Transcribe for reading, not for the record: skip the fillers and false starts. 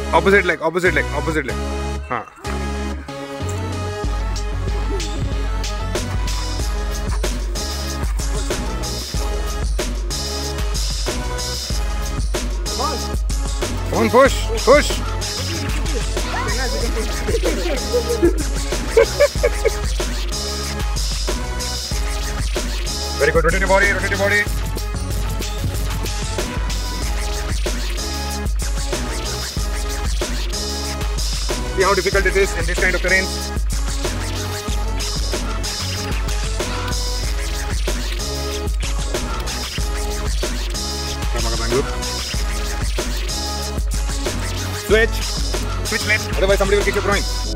Opposite leg, opposite leg, opposite leg. हाँ. Come on, push, push. Very good. Rotate your body, rotate your body. See how difficult it is in this kind of terrain. Switch left, otherwise somebody will kick your groin.